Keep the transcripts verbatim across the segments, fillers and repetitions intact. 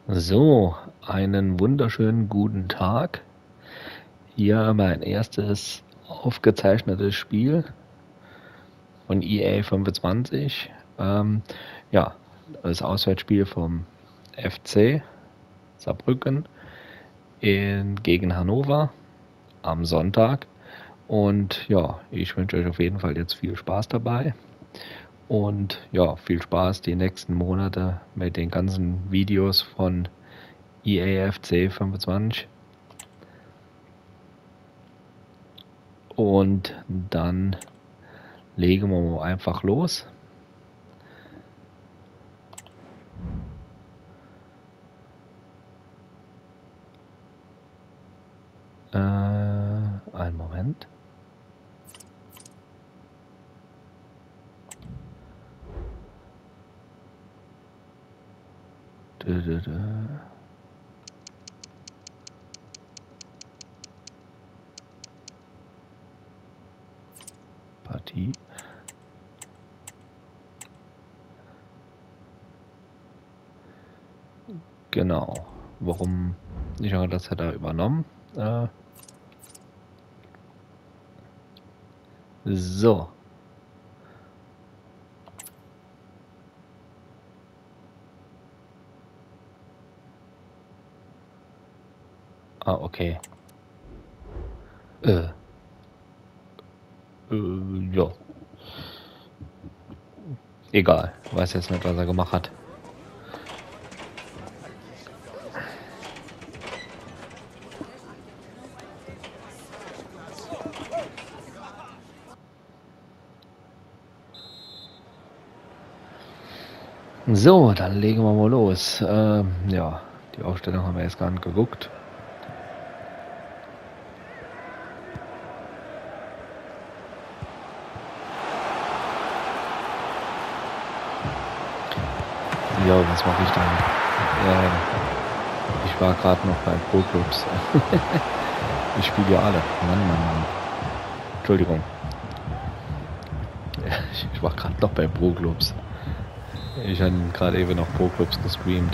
So, einen wunderschönen guten Tag. Hier mein erstes aufgezeichnetes Spiel von E A fünfundzwanzig. Ähm, ja, das Auswärtsspiel vom F C Saarbrücken in, gegen Hannover am Sonntag. Und ja, ich wünsche euch auf jeden Fall jetzt viel Spaß dabei. Und ja, viel Spaß die nächsten Monate mit den ganzen Videos von E A F C fünfundzwanzig. Und dann legen wir mal einfach los. Äh, einen Moment. Dö, dö, dö. Partie. Genau. Warum nicht auch das hat er übernommen? Äh, so. Ah, okay. Äh. Äh, ja. Egal. Weiß jetzt nicht, was er gemacht hat. So, dann legen wir mal los. Ähm, ja, die Aufstellung haben wir jetzt gar nicht geguckt. Ja, was mache ich dann? Ja, ich war gerade noch bei Pro Clubs. Ich spiele ja alle. Mann, Mann, Mann. Entschuldigung. Ich war gerade noch bei Pro Clubs. Ich habe gerade eben noch Pro Clubs gestreamt.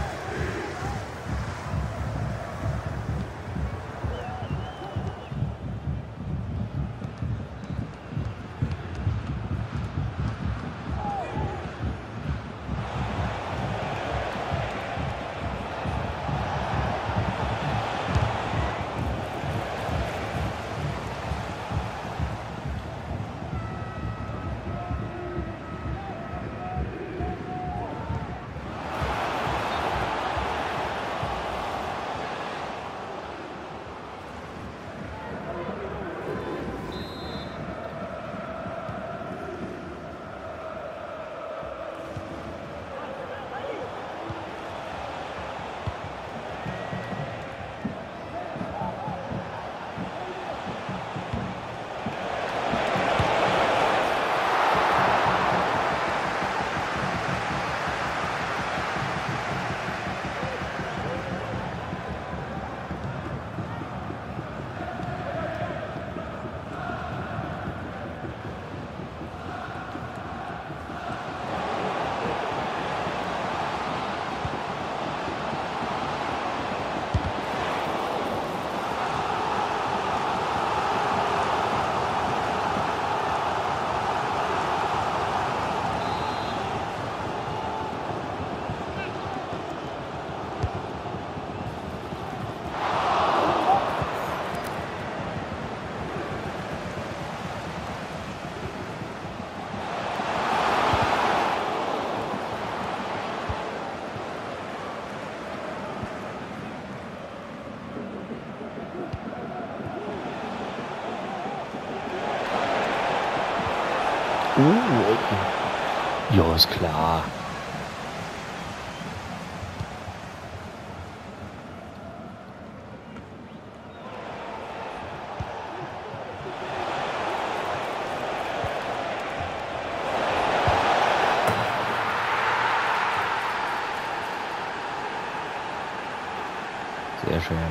Uh, okay. Ja, ist klar. Sehr schön.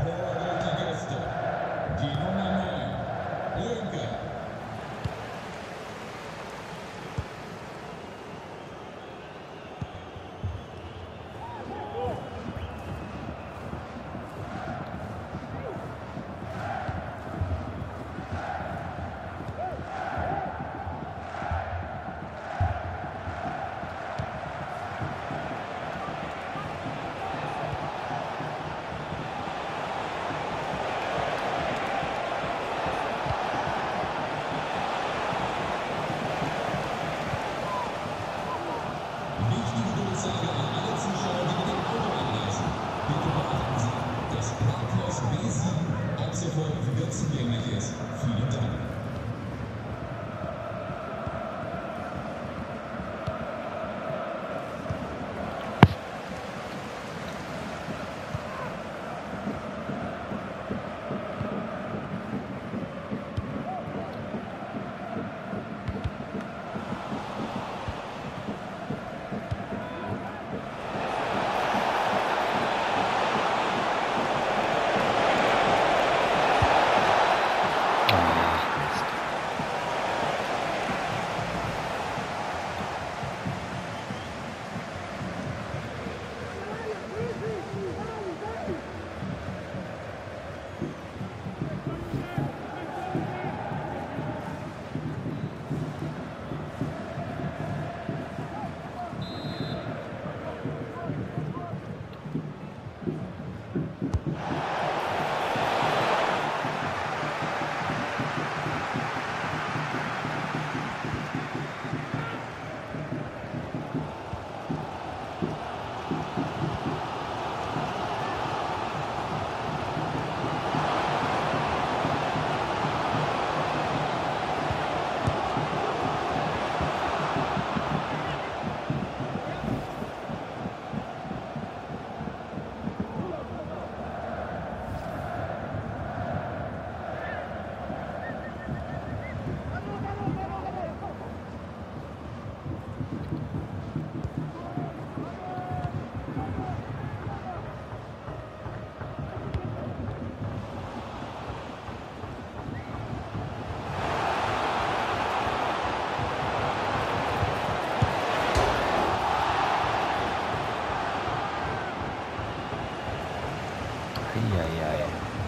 Eieiei.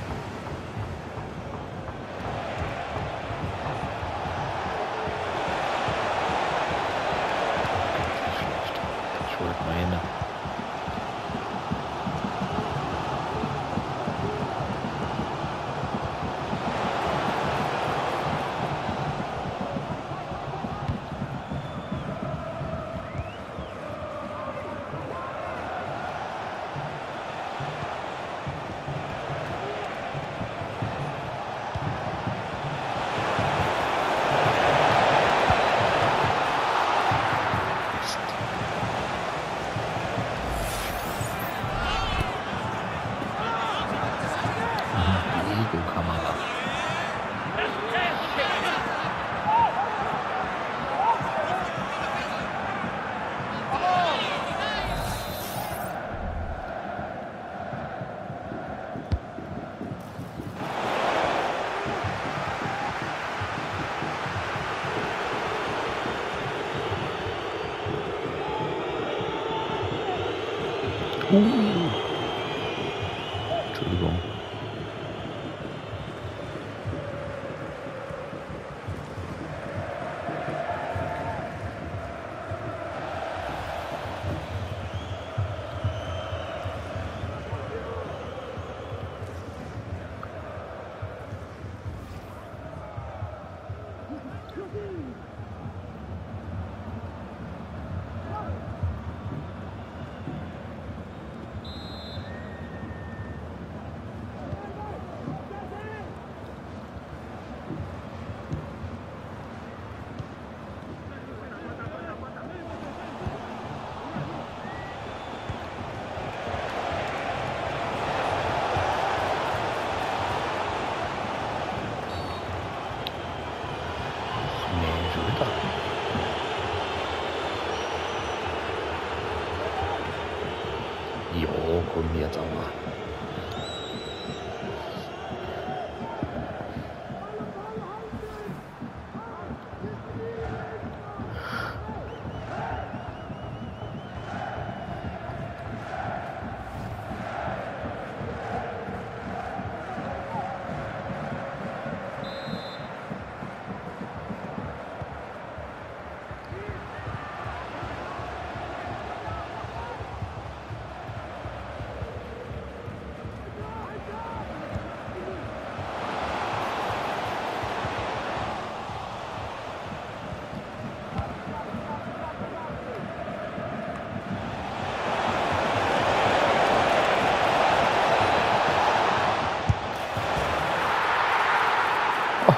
Schlecht. Ich wollte meine. Kamera. Uh. Entschuldigung. Jo, komm jetzt aber.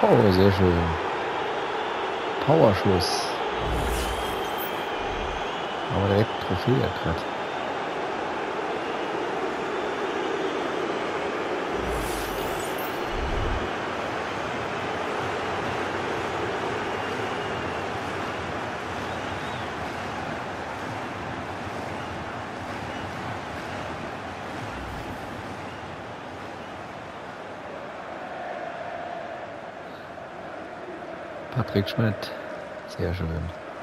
Oh, sehr schön. Powerschuss. Aber direkt Trophäe gerade. Patrick Schmidt. Sehr schön.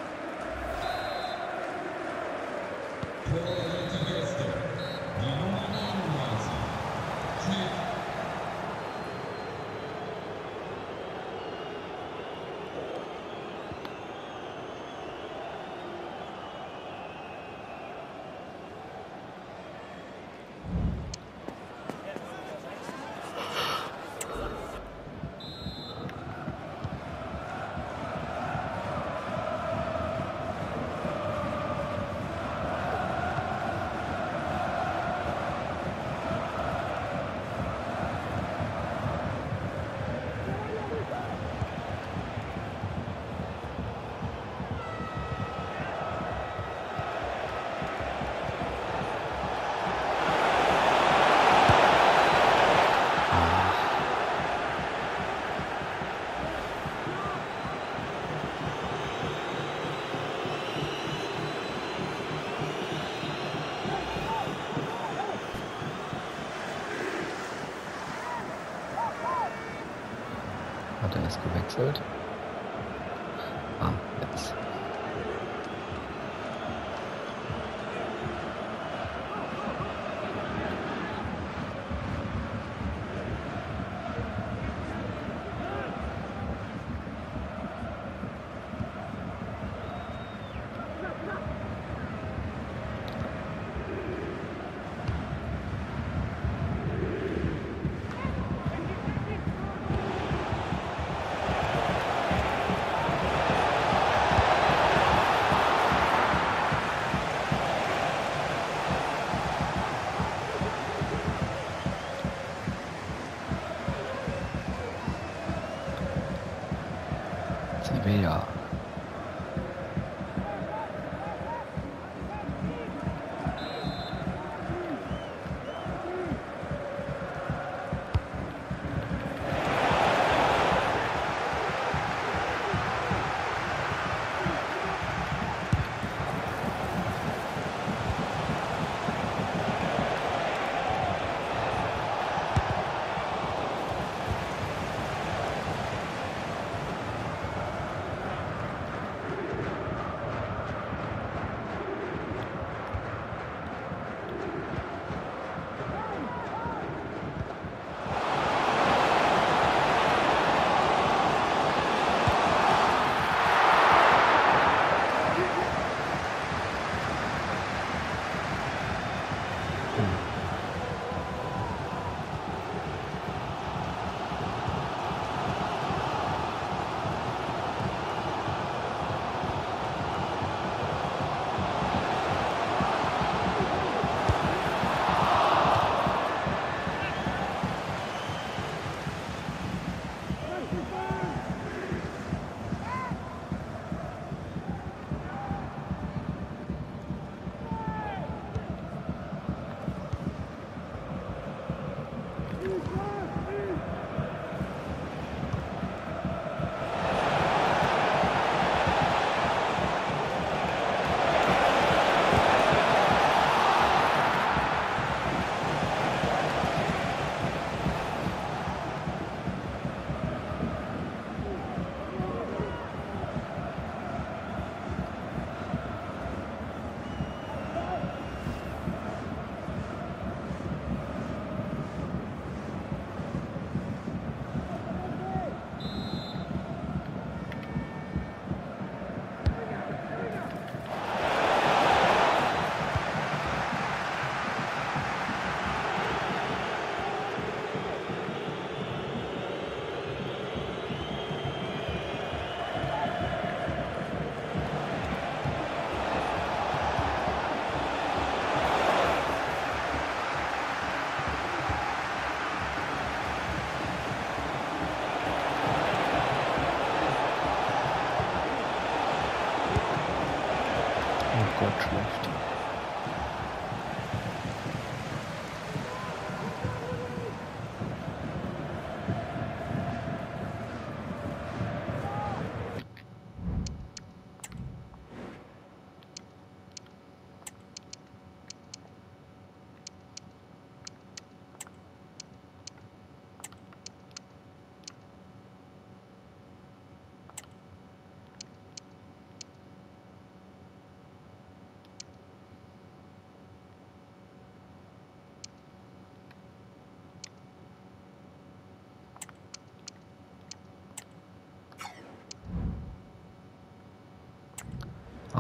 Hat er erst gewechselt? Ah, jetzt. Sevilla.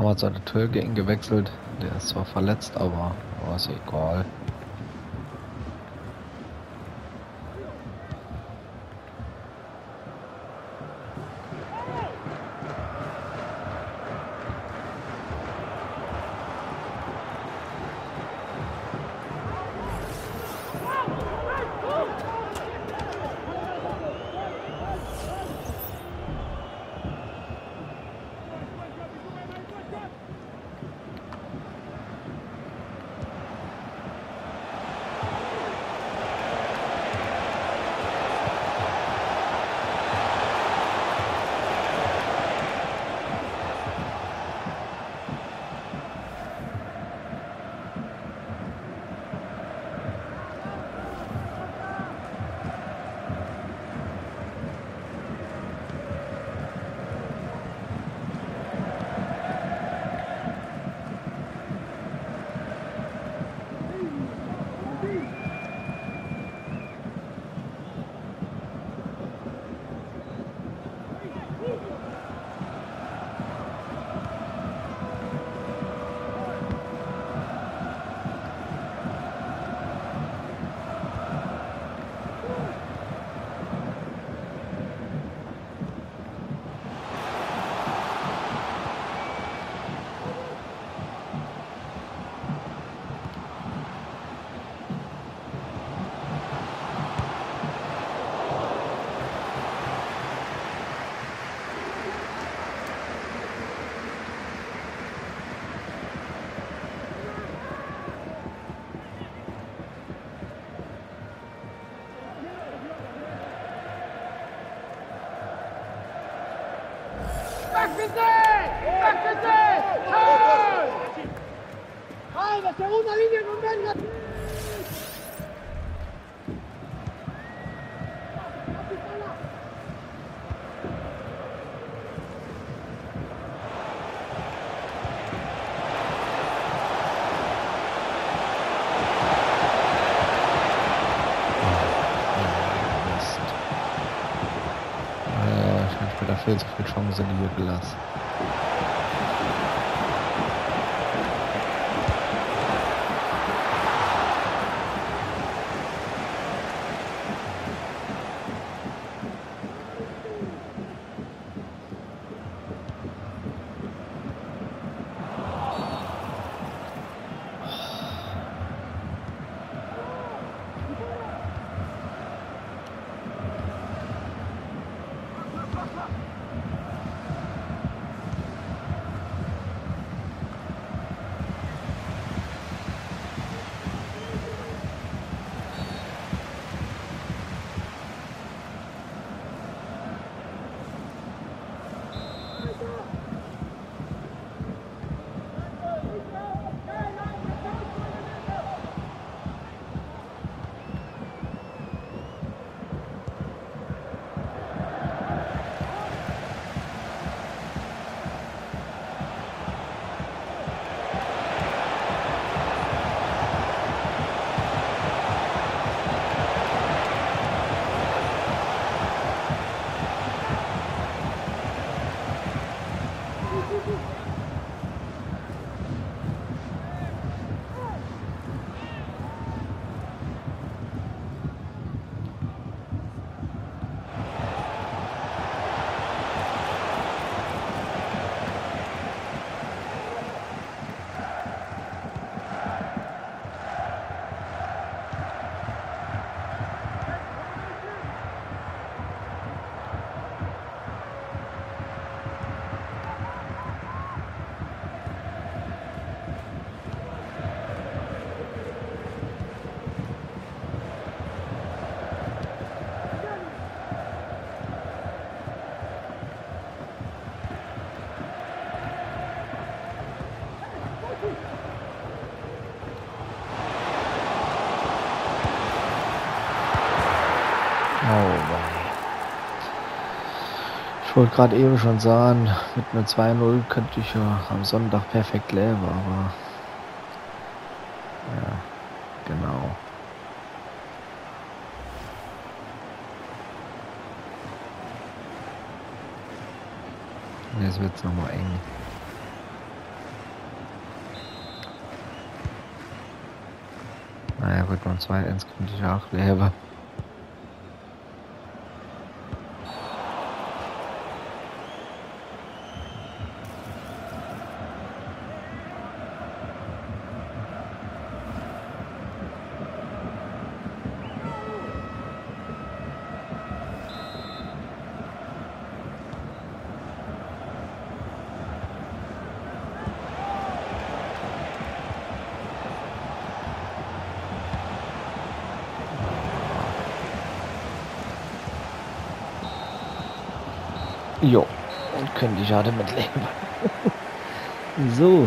Haben wir zwar der Türke gewechselt, der ist zwar verletzt, aber oh, ist egal. ¡Calma, segunda línea con Venga! Viel zu viel Chancen hier gelassen. Ich wollte gerade eben schon sagen, mit einer zwei null könnte ich ja am Sonntag perfekt leben, aber ja, genau. Jetzt wird es nochmal eng. heute noch zwei eins könnte ich auch leben. Jo, und könnte ich ja damit leben. So.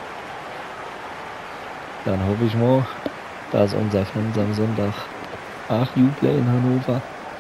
Dann hoffe ich mal, dass unser Fans am Sonntag auch jubeln in Hannover.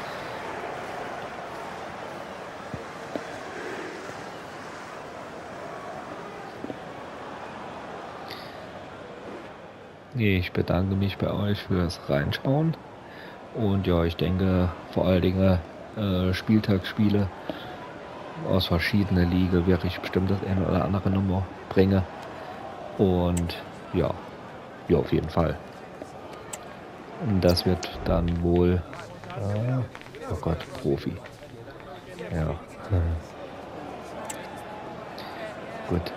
Ich bedanke mich bei euch fürs Reinschauen. Und ja, ich denke vor allen Dingen äh, Spieltagsspiele aus verschiedenen Ligen werde ich bestimmt das eine oder andere Nummer bringen. Und ja, ja auf jeden Fall. Und das wird dann wohl, äh, oh Gott, Profi. Ja. Hm. Gut.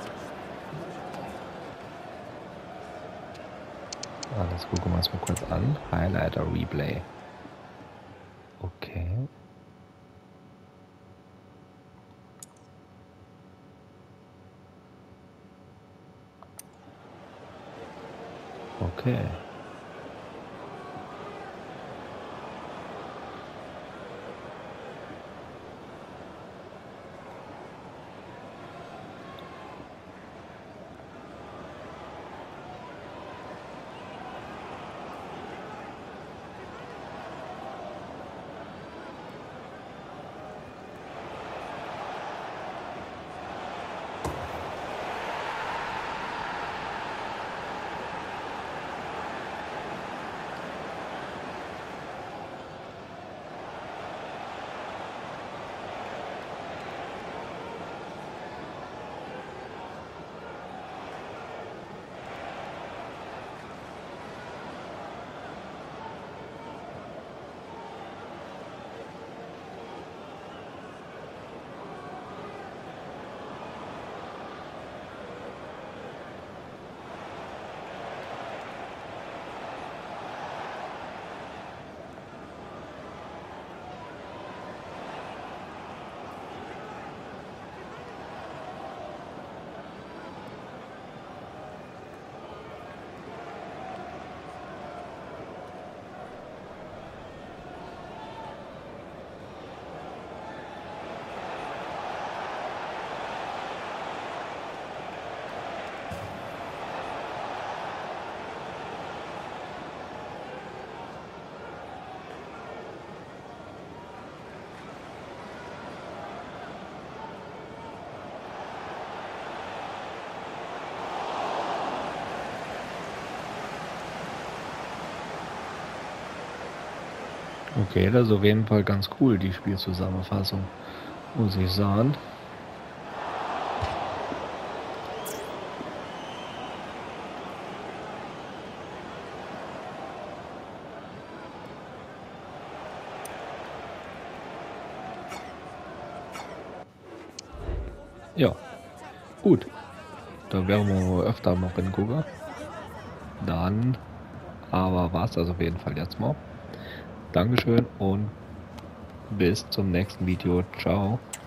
Alles gucken wir uns mal kurz an. Highlighter Replay. Okay. Okay. Okay, das ist auf jeden Fall ganz cool, die Spielzusammenfassung, muss ich sagen. Ja, gut. Da werden wir öfter mal hingucken. Dann aber war es das auf jeden Fall jetzt mal. Dankeschön und bis zum nächsten Video. Ciao.